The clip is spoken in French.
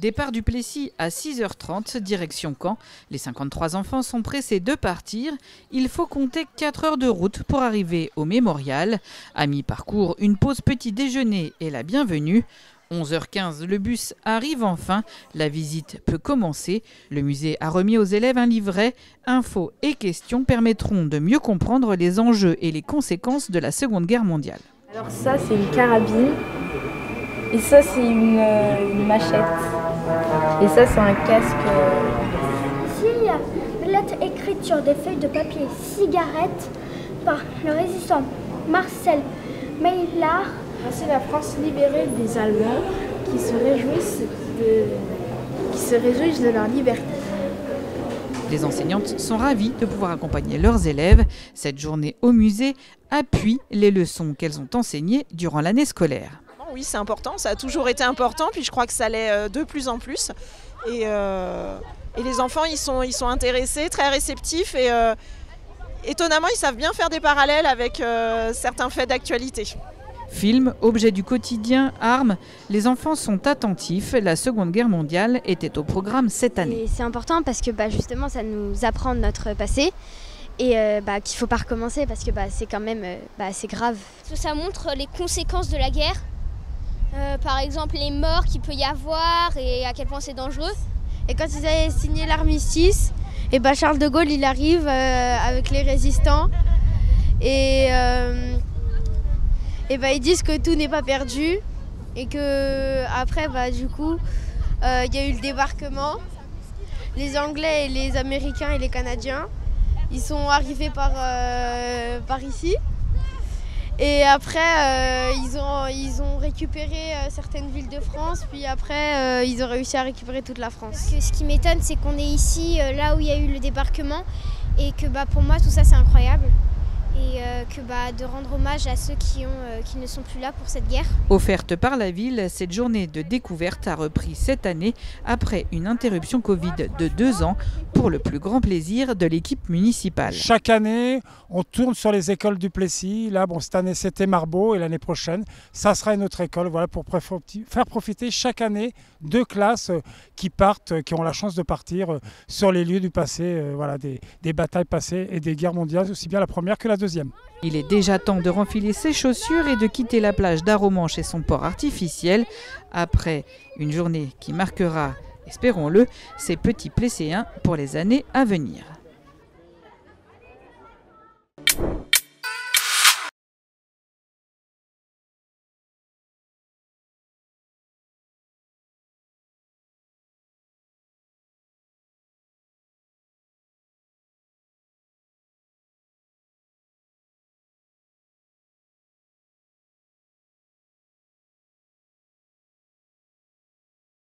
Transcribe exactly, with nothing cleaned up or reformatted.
Départ du Plessis à six heures trente, direction Caen. Les cinquante-trois enfants sont pressés de partir. Il faut compter quatre heures de route pour arriver au mémorial. À mi-parcours, une pause petit déjeuner est la bienvenue. onze heures quinze, le bus arrive enfin. La visite peut commencer. Le musée a remis aux élèves un livret. Infos et questions permettront de mieux comprendre les enjeux et les conséquences de la Seconde Guerre mondiale. Alors ça, c'est une carabine. Et ça, c'est une, euh, une machette. Et ça, c'est un casque. Ici, il y a des lettres écrites sur des feuilles de papier cigarettes par le résistant Marcel Maillard. C'est la France libérée des Allemands qui se réjouissent de, qui se réjouissent de leur liberté. Les enseignantes sont ravies de pouvoir accompagner leurs élèves. Cette journée au musée appuie les leçons qu'elles ont enseignées durant l'année scolaire. Oui, c'est important, ça a toujours été important, puis je crois que ça l'est de plus en plus. Et, euh, et les enfants, ils sont, ils sont intéressés, très réceptifs et euh, étonnamment, ils savent bien faire des parallèles avec euh, certains faits d'actualité. Films, objets du quotidien, armes, les enfants sont attentifs. La Seconde Guerre mondiale était au programme cette année. C'est important parce que bah, justement, ça nous apprend notre passé. Et euh, bah, qu'il ne faut pas recommencer parce que bah, c'est quand même euh, bah, c'est grave. Ça montre les conséquences de la guerre. Euh, par exemple les morts qu'il peut y avoir et à quel point c'est dangereux. Et quand ils avaient signé l'armistice, et bah Charles de Gaulle il arrive euh, avec les résistants et, euh, et bah ils disent que tout n'est pas perdu et que après bah du coup il euh, y a eu le débarquement. Les Anglais et les Américains et les Canadiens ils sont arrivés par, euh, par ici. Et après, euh, ils, ont, ils ont récupéré euh, certaines villes de France, puis après, euh, ils ont réussi à récupérer toute la France. Ce, que, ce qui m'étonne, c'est qu'on est ici, euh, là où il y a eu le débarquement, et que bah, pour moi, tout ça, c'est incroyable. Et euh, que bah, de rendre hommage à ceux qui, ont, euh, qui ne sont plus là pour cette guerre. Offerte par la ville, cette journée de découverte a repris cette année après une interruption Covid de deux ans pour le plus grand plaisir de l'équipe municipale. Chaque année, on tourne sur les écoles du Plessis. Là, bon, cette année, c'était Marbeau et l'année prochaine, ça sera une autre école. Voilà, pour faire profiter chaque année deux classes qui partent, qui ont la chance de partir sur les lieux du passé, voilà, des, des batailles passées et des guerres mondiales, aussi bien la première que la deuxième. Il est déjà temps de renfiler ses chaussures et de quitter la plage d'Aromanche et son port artificiel après une journée qui marquera, espérons-le, ces petits Plesséens pour les années à venir.